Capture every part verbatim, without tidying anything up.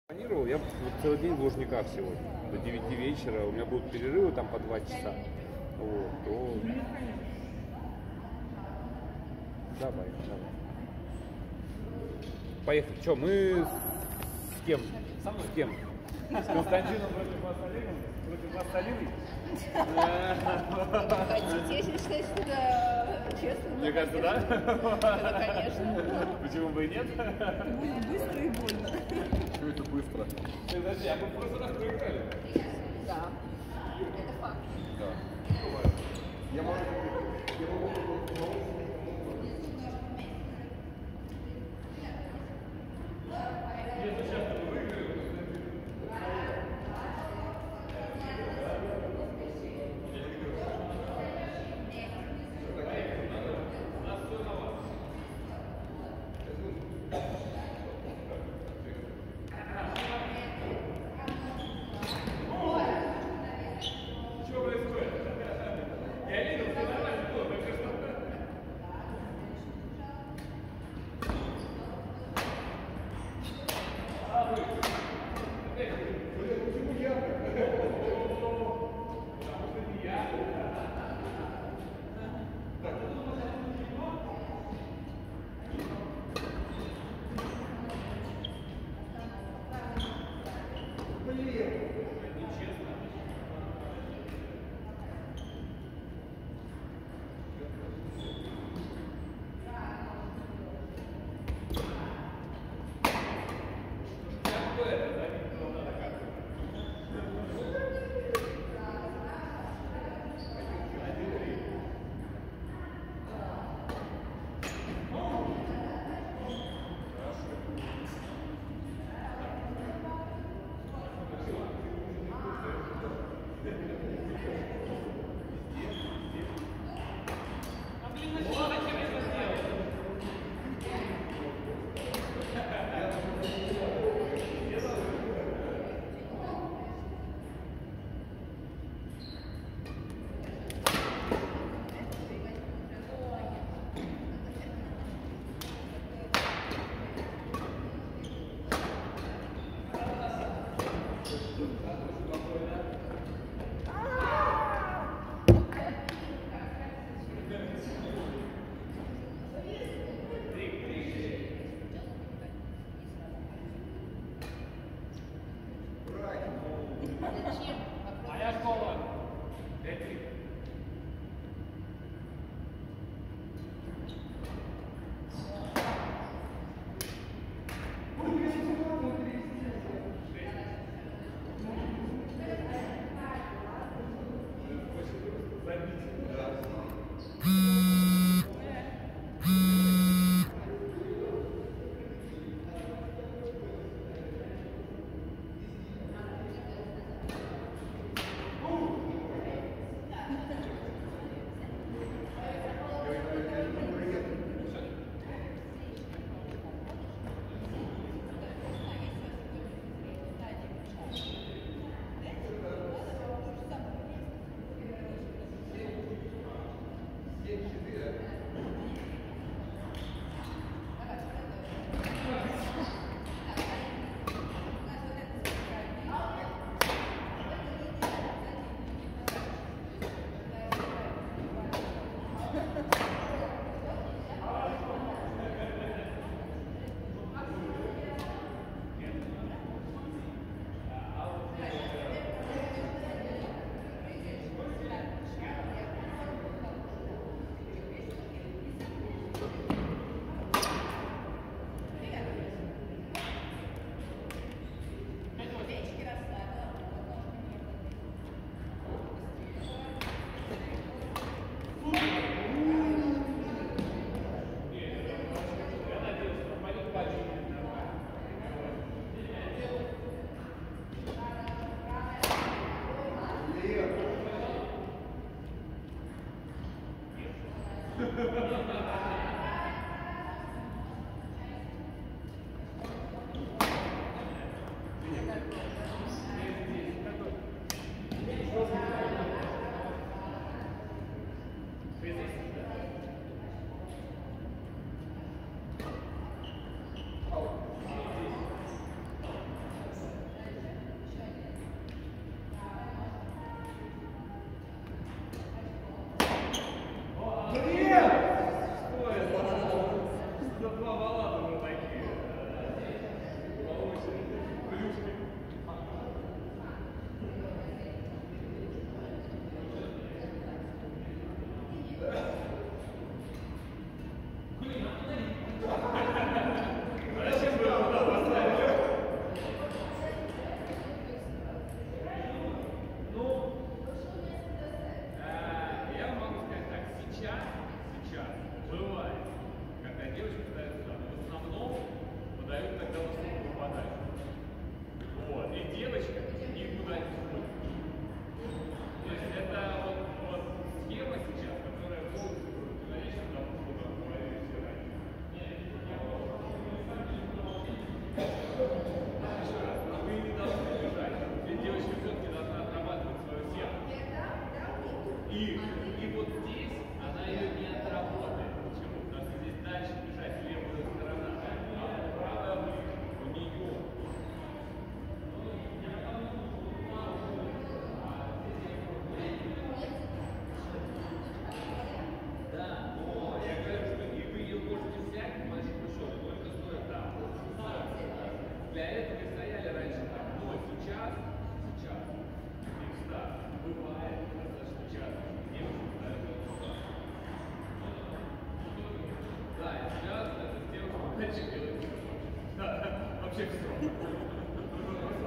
Планировал, я вот целый день в Лужниках сегодня, до девяти вечера, у меня будут перерывы там по два часа, вот, то... Давай, давай. Поехали. Че, мы с кем? С кем? С Константином против вас Алиной? Против вас Алиной? Хотите, я считаю, что это честно. Мне кажется, да? Да, конечно. Почему бы и нет? Будет быстро и больно. Почему это быстро? Подожди, а мы в прошлый раз проиграли? Да. Это факт. Да. Я могу... Я могу...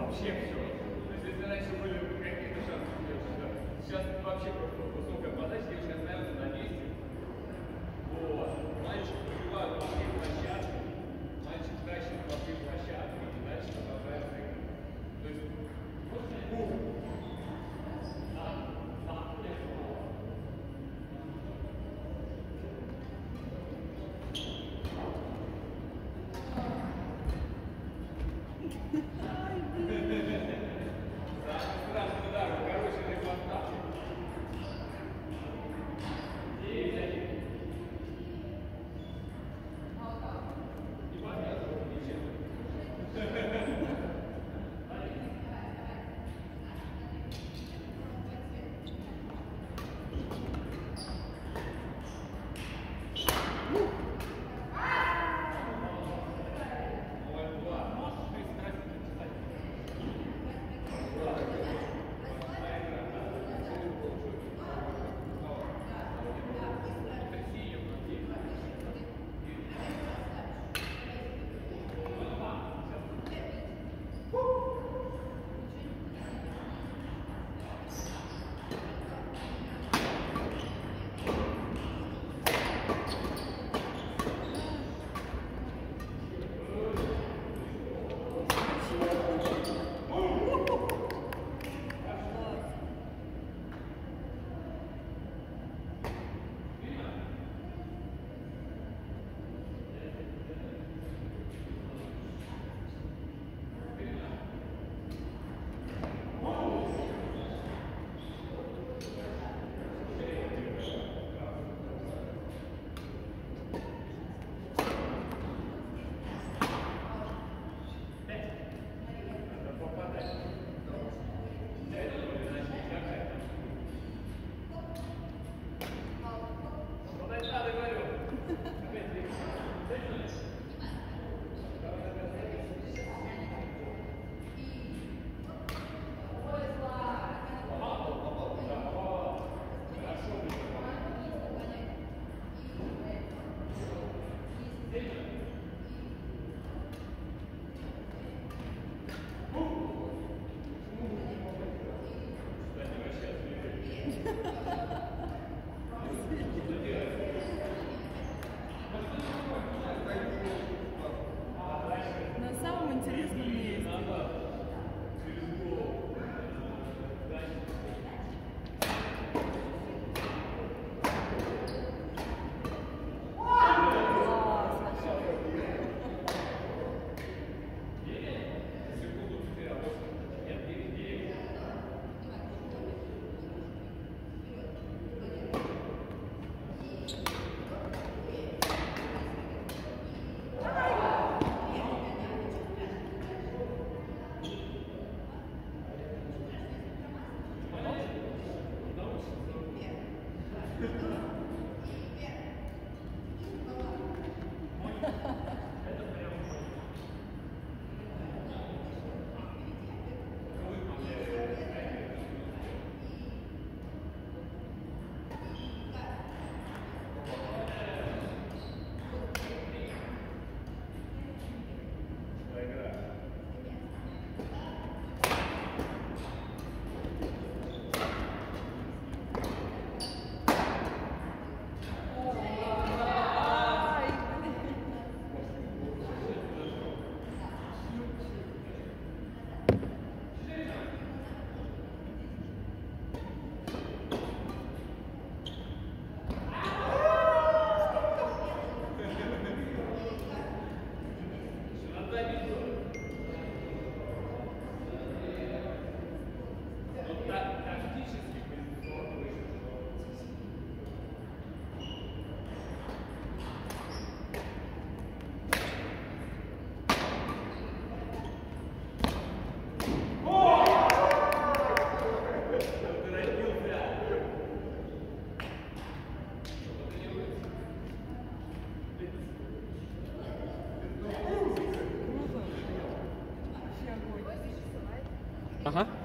вообще все. То есть если раньше были какие-то шансы девушек, сейчас вообще просто высокая подача, девушки остаются на месте. Вот. Мальчик пробивает по всей площадке, мальчик тащит по всей площадке и дальше продолжает играть. То есть, на самом интересном месте. Ага.